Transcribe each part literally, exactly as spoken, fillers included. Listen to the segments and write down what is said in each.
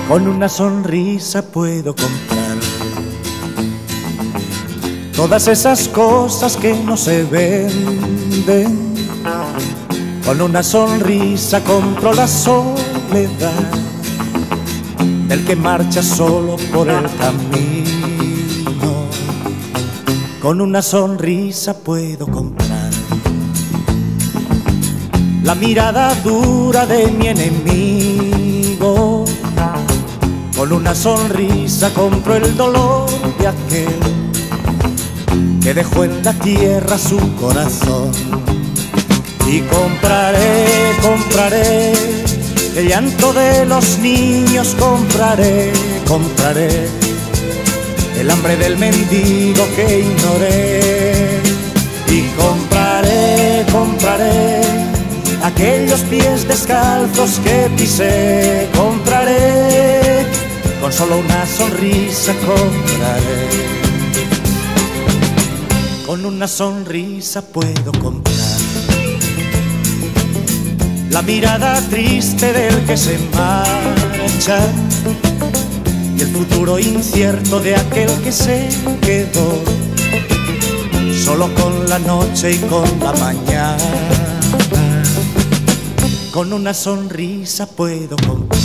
Con una sonrisa puedo comprar todas esas cosas que no se venden. Con una sonrisa compro la soledad del que marcha solo por el camino. Con una sonrisa puedo comprar la mirada dura de mi enemigo. Con una sonrisa compro el dolor de aquel que dejó en la tierra su corazón. Y compraré, compraré el llanto de los niños, compraré, compraré el hambre del mendigo que ignoré. Y compraré, compraré aquellos pies descalzos que pisé, compraré, con solo una sonrisa compraré. Con una sonrisa puedo comprar la mirada triste del que se marcha y el futuro incierto de aquel que se quedó solo con la noche y con la mañana. Con una sonrisa puedo comprar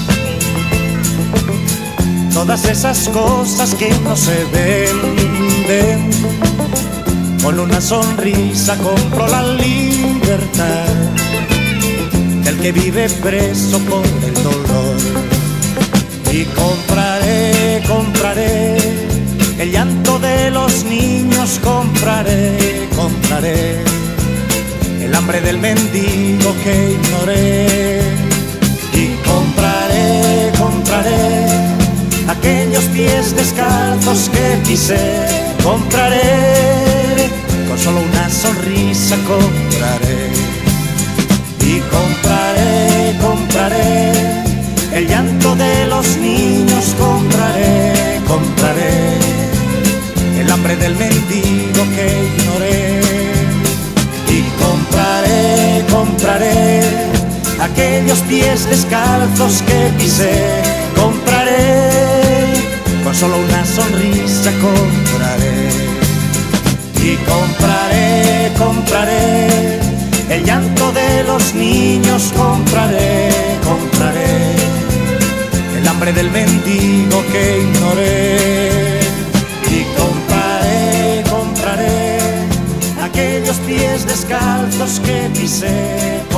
todas esas cosas que no se venden. Con una sonrisa compro la libertad del que vive preso por el dolor. Y compraré, compraré el llanto de los niños, compraré, compraré el hambre del mendigo que ignoré. Y compraré, compraré aquellos pies descalzos que pisé, compraré, con solo una sonrisa compraré. Y compraré, compraré el llanto de los niños, compraré, compraré el hambre del mendigo que ignoré. Y compraré, compraré aquellos pies descalzos que pisé, compraré, con solo una sonrisa compraré. Y compraré, compraré el llanto de los niños, compraré, compraré el hambre del mendigo que ignoré. Y compraré, compraré aquellos pies descalzos que pisé,